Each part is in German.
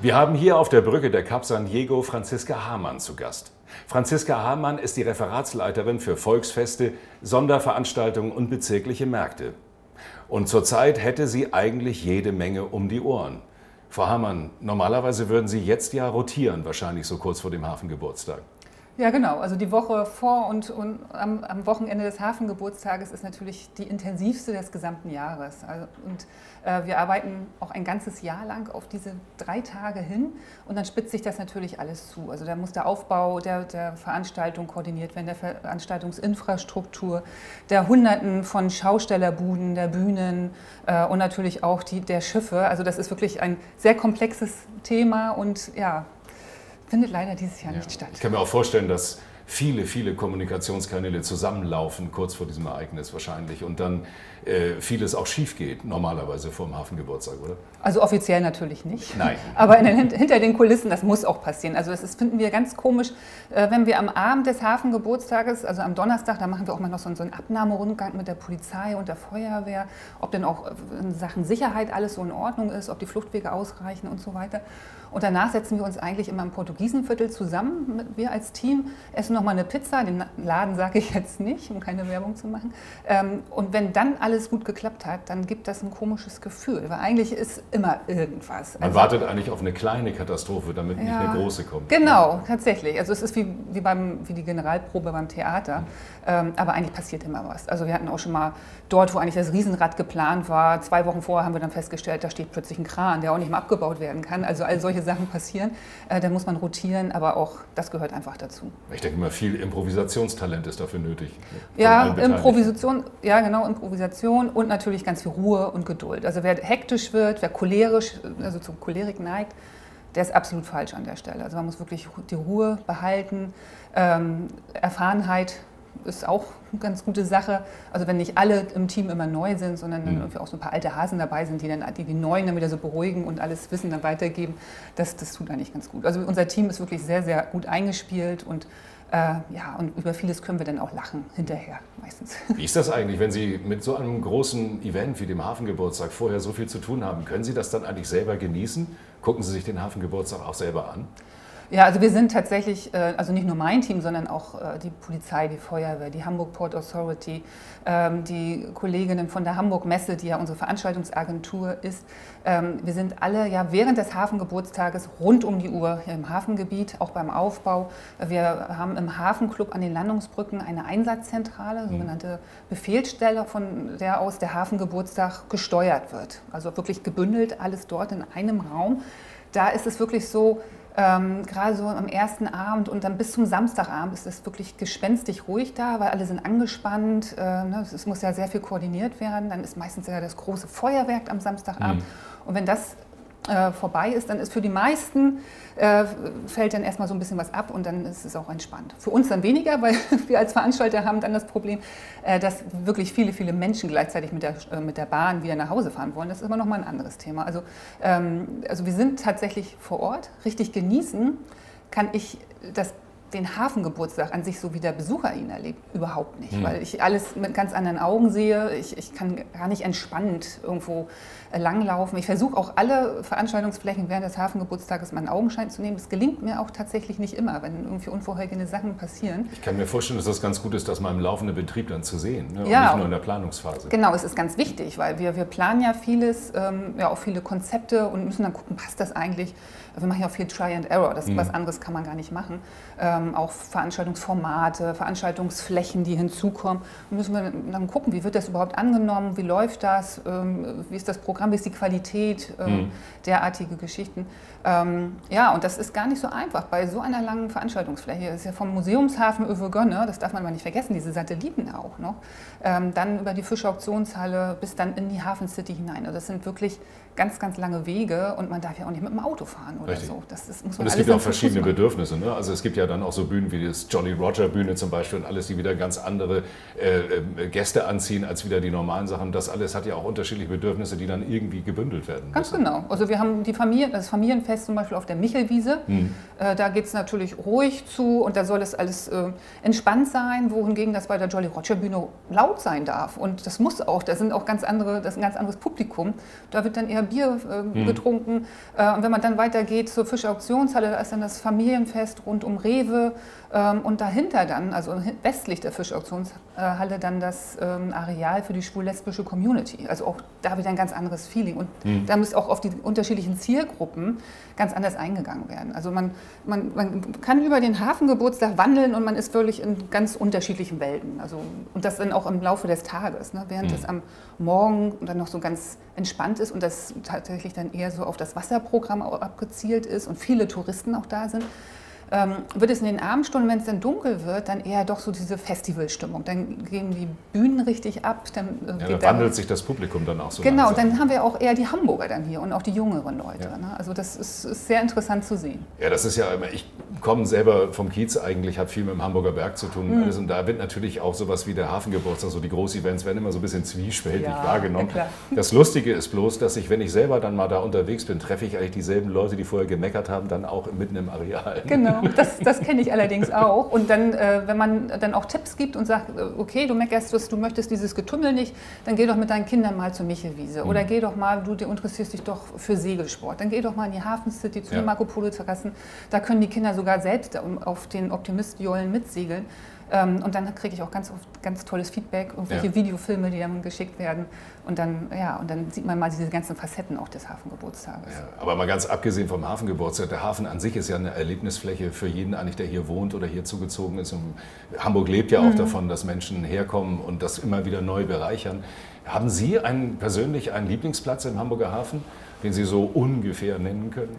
Wir haben hier auf der Brücke der Cap San Diego Franziska Hamann zu Gast. Franziska Hamann ist die Referatsleiterin für Volksfeste, Sonderveranstaltungen und bezirkliche Märkte. Und zurzeit hätte sie eigentlich jede Menge um die Ohren. Frau Hamann, normalerweise würden Sie jetzt ja rotieren, wahrscheinlich so kurz vor dem Hafengeburtstag. Ja, genau. Also die Woche vor und am Wochenende des Hafengeburtstages ist natürlich die intensivste des gesamten Jahres. Wir arbeiten auch ein ganzes Jahr lang auf diese 3 Tage hin und dann spitzt sich das natürlich alles zu. Also da muss der Aufbau der Veranstaltung koordiniert werden, der Veranstaltungsinfrastruktur, der Hunderten von Schaustellerbuden, der Bühnen und natürlich auch der Schiffe. Also das ist wirklich ein sehr komplexes Thema und ja, findet leider dieses Jahr nicht statt. Ich kann mir auch vorstellen, dass viele Kommunikationskanäle zusammenlaufen, kurz vor diesem Ereignis wahrscheinlich, und dann vieles auch schief geht, normalerweise vor dem Hafengeburtstag, oder? Also offiziell natürlich nicht. Nein. Aber hinter den Kulissen, das muss auch passieren. Also finden wir ganz komisch, wenn wir am Abend des Hafengeburtstages, also am Donnerstag, da machen wir auch mal noch so einen Abnahmerundgang mit der Polizei und der Feuerwehr, ob denn auch in Sachen Sicherheit alles so in Ordnung ist, ob die Fluchtwege ausreichen und so weiter. Und danach setzen wir uns eigentlich immer im Portugiesenviertel zusammen, wir als Team, essen noch mal eine Pizza, den Laden sage ich jetzt nicht, um keine Werbung zu machen. Und wenn dann alles gut geklappt hat, dann gibt das ein komisches Gefühl, weil eigentlich ist immer irgendwas. Man wartet eigentlich auf eine kleine Katastrophe, damit nicht eine große kommt. Genau, tatsächlich. Also es ist wie die Generalprobe beim Theater, aber eigentlich passiert immer was. Also wir hatten auch schon mal dort, wo eigentlich das Riesenrad geplant war, 2 Wochen vorher haben wir dann festgestellt, da steht plötzlich ein Kran, der auch nicht mehr abgebaut werden kann. Also all solche Sachen passieren, da muss man rotieren, aber auch das gehört einfach dazu. Ich denke mal, viel Improvisationstalent ist dafür nötig. Ja, Improvisation, ja genau, Improvisation und natürlich ganz viel Ruhe und Geduld. Also wer hektisch wird, wer cholerisch, also zur Cholerik neigt, der ist absolut falsch an der Stelle. Also man muss wirklich die Ruhe behalten, Erfahrenheit ist auch eine ganz gute Sache. Also wenn nicht alle im Team immer neu sind, sondern dann irgendwie auch so ein paar alte Hasen dabei sind, die Neuen dann wieder so beruhigen und alles Wissen dann weitergeben, das tut eigentlich ganz gut. Also unser Team ist wirklich sehr gut eingespielt und und über vieles können wir dann auch lachen hinterher meistens. Wie ist das eigentlich, wenn Sie mit so einem großen Event wie dem Hafengeburtstag vorher so viel zu tun haben? Können Sie das dann eigentlich selber genießen? Gucken Sie sich den Hafengeburtstag auch selber an? Ja, also wir sind tatsächlich, also nicht nur mein Team, sondern auch die Polizei, die Feuerwehr, die Hamburg Port Authority, die Kolleginnen von der Hamburg Messe, die ja unsere Veranstaltungsagentur ist. Wir sind alle ja während des Hafengeburtstages rund um die Uhr hier im Hafengebiet, auch beim Aufbau. Wir haben im Hafenclub an den Landungsbrücken eine Einsatzzentrale, sogenannte Befehlsstelle, von der aus der Hafengeburtstag gesteuert wird. Also wirklich gebündelt, alles dort in einem Raum. Da ist es wirklich so, gerade so am ersten Abend und dann bis zum Samstagabend ist es wirklich gespenstig ruhig da, weil alle sind angespannt. Es muss ja sehr viel koordiniert werden. Dann ist meistens ja das große Feuerwerk am Samstagabend. Und wenn das vorbei ist, dann ist für die meisten, fällt dann erstmal so ein bisschen was ab und dann ist es auch entspannt. Für uns dann weniger, weil wir als Veranstalter haben dann das Problem, dass wirklich viele Menschen gleichzeitig mit der Bahn wieder nach Hause fahren wollen. Das ist immer noch mal ein anderes Thema. Also wir sind tatsächlich vor Ort. Richtig genießen kann ich den Hafengeburtstag an sich, so wie der Besucher ihn erlebt, überhaupt nicht. Weil ich alles mit ganz anderen Augen sehe. Ich kann gar nicht entspannt irgendwo langlaufen. Ich versuche auch alle Veranstaltungsflächen während des Hafengeburtstages meinen Augenschein zu nehmen. Das gelingt mir auch tatsächlich nicht immer, wenn irgendwie unvorhergehende Sachen passieren. Ich kann mir vorstellen, dass das ganz gut ist, das mal im laufenden Betrieb dann zu sehen, ne? Ja, und nicht nur in der Planungsphase. Genau, es ist ganz wichtig, weil wir planen ja vieles, auch viele Konzepte und müssen dann gucken, passt das eigentlich? Wir machen ja auch viel Try and Error, was anderes kann man gar nicht machen. Auch Veranstaltungsformate, Veranstaltungsflächen, die hinzukommen. Und müssen wir dann gucken, wie wird das überhaupt angenommen, wie läuft das, wie ist das Programm, wie ist die Qualität, derartige Geschichten. Und das ist gar nicht so einfach bei so einer langen Veranstaltungsfläche. Das ist ja vom Museumshafen Övergönne, das darf man mal nicht vergessen, diese Satelliten auch noch, dann über die Fischer-Auktionshalle bis dann in die Hafen City hinein. Also das sind wirklich ganz lange Wege und man darf ja auch nicht mit dem Auto fahren oder so. Das muss man und es gibt auch verschiedene Bedürfnisse, ne? Also es gibt ja dann auch auch so Bühnen wie das Jolly Roger Bühne zum Beispiel und alles, die wieder ganz andere Gäste anziehen als wieder die normalen Sachen. Das alles hat ja auch unterschiedliche Bedürfnisse, die dann irgendwie gebündelt werden müssen. Ganz genau. Also wir haben das Familienfest zum Beispiel auf der Michelwiese. Da geht es natürlich ruhig zu und da soll es alles entspannt sein, wohingegen das bei der Jolly Roger Bühne laut sein darf. Und das muss auch. Das ist ein ganz anderes Publikum. Da wird dann eher Bier getrunken. Und wenn man dann weitergeht zur Fischauktionshalle, da ist dann das Familienfest rund um Rewe. Und dahinter dann, also westlich der Fischauktionshalle, dann das Areal für die schwul-lesbische Community. Also auch da wieder ein ganz anderes Feeling. Und da muss auch auf die unterschiedlichen Zielgruppen ganz anders eingegangen werden. Also man kann über den Hafengeburtstag wandeln und man ist wirklich in ganz unterschiedlichen Welten. Also, und das dann auch im Laufe des Tages, ne? Während es am Morgen dann noch so ganz entspannt ist und das tatsächlich dann eher so auf das Wasserprogramm abgezielt ist und viele Touristen auch da sind. Wird es in den Abendstunden, wenn es dann dunkel wird, dann eher doch so diese Festivalstimmung. Dann gehen die Bühnen richtig ab. Dann wandelt sich das Publikum dann auch so. Genau, langsam. dann haben wir auch eher die Hamburger dann hier und auch die jüngeren Leute. Ja. Ne? Also das ist sehr interessant zu sehen. Ja, das ist ja immer, ich komme selber vom Kiez eigentlich, habe viel mit dem Hamburger Berg zu tun. Und da wird natürlich auch sowas wie der Hafengeburtstag, so die Groß-Events werden immer so ein bisschen zwiespältig wahrgenommen. Ja, das Lustige ist bloß, dass wenn ich selber dann mal da unterwegs bin, treffe ich eigentlich dieselben Leute, die vorher gemeckert haben, dann auch mitten im Areal. Genau. Das kenne ich allerdings auch. Und dann, wenn man dann auch Tipps gibt und sagt, okay, du meckerst, du möchtest dieses Getümmel nicht, dann geh doch mit deinen Kindern mal zur Michelwiese. Oder geh doch mal, du interessierst dich doch für Segelsport. Dann geh doch mal in die Hafen City zu den Marco Polo Terrassen. Da können die Kinder sogar selbst auf den Optimist-Jollen mitsegeln. Und dann kriege ich auch ganz oft ganz tolles Feedback, irgendwelche Videofilme, die dann geschickt werden. Und dann sieht man mal diese ganzen Facetten auch des Hafengeburtstages. Ja, aber mal ganz abgesehen vom Hafengeburtstag, der Hafen an sich ist ja eine Erlebnisfläche für jeden eigentlich, der hier wohnt oder hier zugezogen ist. Und Hamburg lebt ja auch davon, dass Menschen herkommen und das immer wieder neu bereichern. Haben Sie persönlich einen Lieblingsplatz im Hamburger Hafen, den Sie so ungefähr nennen können?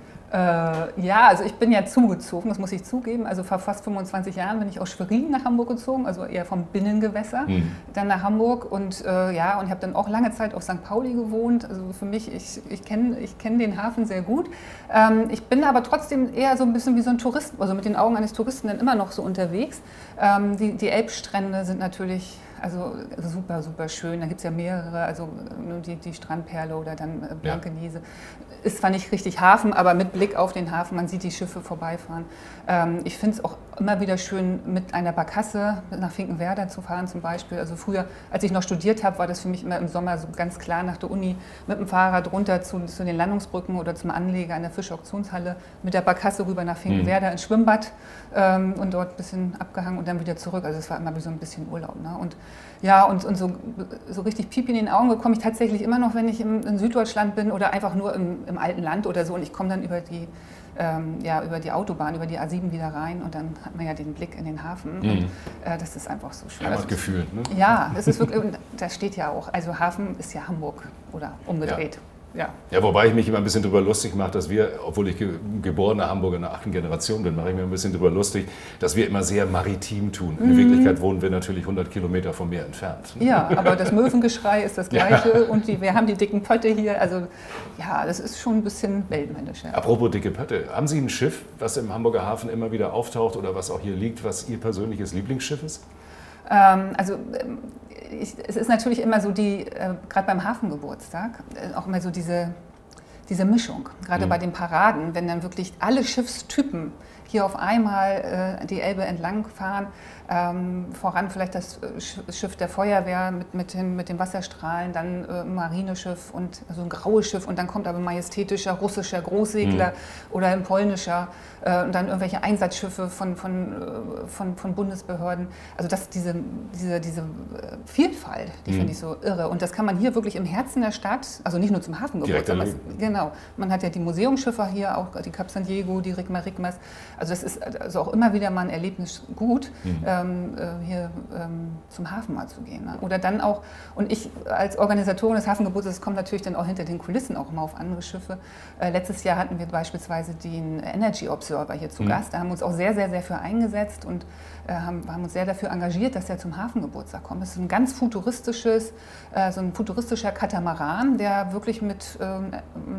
Ja, also ich bin ja zugezogen, das muss ich zugeben. Also vor fast 25 Jahren bin ich aus Schwerin nach Hamburg gezogen, also eher vom Binnengewässer, dann nach Hamburg und habe dann auch lange Zeit auf St. Pauli gewohnt. Also für mich, ich kenn den Hafen sehr gut. Ich bin aber trotzdem eher so ein bisschen wie so ein Tourist, also mit den Augen eines Touristen dann immer noch so unterwegs. Die Elbstrände sind natürlich super, super schön. Da gibt es ja mehrere, also die Strandperle oder dann Blankenese. Ist zwar nicht richtig Hafen, aber mit Blick auf den Hafen, man sieht die Schiffe vorbeifahren. Ich finde es auch immer wieder schön, mit einer Barkasse nach Finkenwerder zu fahren zum Beispiel. Also früher, als ich noch studiert habe, war das für mich immer im Sommer so ganz klar nach der Uni mit dem Fahrrad runter zu den Landungsbrücken oder zum Anleger an der Fischauktionshalle, mit der Barkasse rüber nach Finkenwerder ins Schwimmbad und dort ein bisschen abgehangen und dann wieder zurück. Also es war immer wie so ein bisschen Urlaub. Ne? Und so richtig Pipi in den Augen bekomme ich tatsächlich immer noch, wenn ich in Süddeutschland bin oder einfach nur im alten Land oder so und ich komme dann über die Autobahn, über die A7 wieder rein und dann hat man ja den Blick in den Hafen. Und, das ist einfach so schön. Heimatgefühl, ne? Ja, das ist wirklich, da steht ja auch, also Hafen ist ja Hamburg oder umgedreht. Ja, wobei ich mich immer ein bisschen darüber lustig mache, dass wir, obwohl ich geborener Hamburger in der 8. Generation bin, mache ich mir ein bisschen darüber lustig, dass wir immer sehr maritim tun. In Wirklichkeit wohnen wir natürlich 100 Kilometer vom Meer entfernt. Ja, aber das Möwengeschrei ist das Gleiche und wir haben die dicken Pötte hier. Also ja, das ist schon ein bisschen weltmännisch. Ja. Apropos dicke Pötte, haben Sie ein Schiff, was im Hamburger Hafen immer wieder auftaucht oder was auch hier liegt, was Ihr persönliches Lieblingsschiff ist? Es ist natürlich immer so gerade beim Hafengeburtstag, auch immer so diese Mischung, gerade bei den Paraden, wenn dann wirklich alle Schiffstypen hier auf einmal die Elbe entlang fahren, voran vielleicht das Schiff der Feuerwehr mit den Wasserstrahlen, dann ein Marineschiff und so ein graues Schiff und dann kommt aber ein majestätischer russischer Großsegler oder ein polnischer und dann irgendwelche Einsatzschiffe von Bundesbehörden. Also diese Vielfalt, die finde ich so irre. Und das kann man hier wirklich im Herzen der Stadt, also nicht nur zum Hafengeburtstag, genau. Man hat ja die Museumsschiffe hier, auch die Cap San Diego, die Rigmas. Also das ist also auch immer wieder mal ein Erlebnis gut, hier zum Hafen mal zu gehen. Ne? Oder dann auch, und ich als Organisatorin des Hafengeburtstags komme natürlich dann auch hinter den Kulissen auch immer auf andere Schiffe. Letztes Jahr hatten wir beispielsweise den Energy Observer hier zu Gast. Da haben wir uns auch sehr, sehr, sehr für eingesetzt und haben uns sehr dafür engagiert, dass er zum Hafengeburtstag kommt. Das ist ein ganz futuristischer Katamaran, der wirklich mit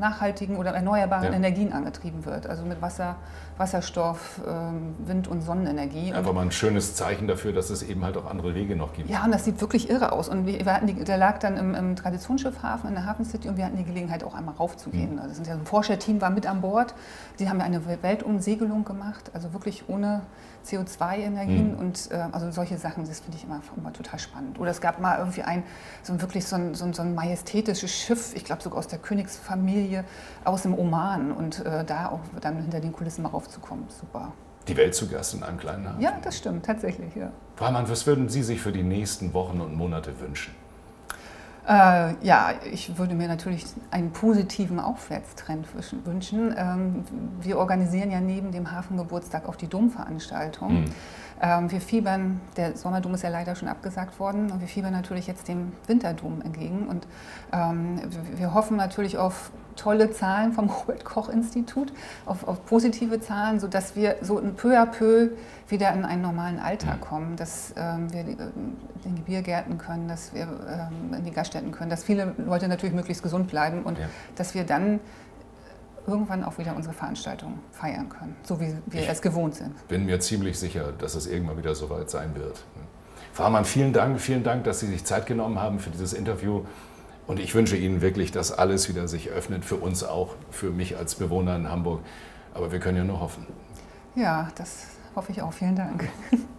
nachhaltigen oder erneuerbaren Energien angetrieben wird. Also mit Wasser, Wasserstoff, Wind- und Sonnenenergie. Einfach mal ein schönes Zeichen dafür, dass es eben halt auch andere Wege noch gibt. Ja, und das sieht wirklich irre aus. Und der lag dann im Traditionsschiffhafen in der Hafen City und wir hatten die Gelegenheit, auch einmal raufzugehen. Also ein Forscherteam war mit an Bord. Die haben eine Weltumsegelung gemacht, also wirklich ohne CO2-Energien und also solche Sachen, das finde ich immer total spannend. Oder es gab mal irgendwie so ein majestätisches Schiff, ich glaube sogar aus der Königsfamilie aus dem Oman und da auch dann hinter den Kulissen mal raufzukommen, super. Die Welt zu Gast in einem kleinen Hafen. Ja, das stimmt, tatsächlich, ja. Frau Hamann, was würden Sie sich für die nächsten Wochen und Monate wünschen? Ja, ich würde mir natürlich einen positiven Aufwärtstrend wünschen. Wir organisieren ja neben dem Hafengeburtstag auch die Domveranstaltung. Wir fiebern, der Sommerdom ist ja leider schon abgesagt worden, und wir fiebern natürlich jetzt dem Winterdom entgegen. Und wir hoffen natürlich auf tolle Zahlen vom Robert-Koch-Institut, auf positive Zahlen, sodass wir so peu à peu wieder in einen normalen Alltag kommen, dass wir in die Biergärten können, dass wir in die Gaststätten können, dass viele Leute natürlich möglichst gesund bleiben und dass wir dann irgendwann auch wieder unsere Veranstaltungen feiern können, so wie wir es gewohnt sind. Ich bin mir ziemlich sicher, dass es irgendwann wieder soweit sein wird. Frau Hamann, vielen Dank, dass Sie sich Zeit genommen haben für dieses Interview. Und ich wünsche Ihnen wirklich, dass alles wieder sich öffnet, für uns auch, für mich als Bewohner in Hamburg. Aber wir können ja nur hoffen. Ja, das hoffe ich auch. Vielen Dank.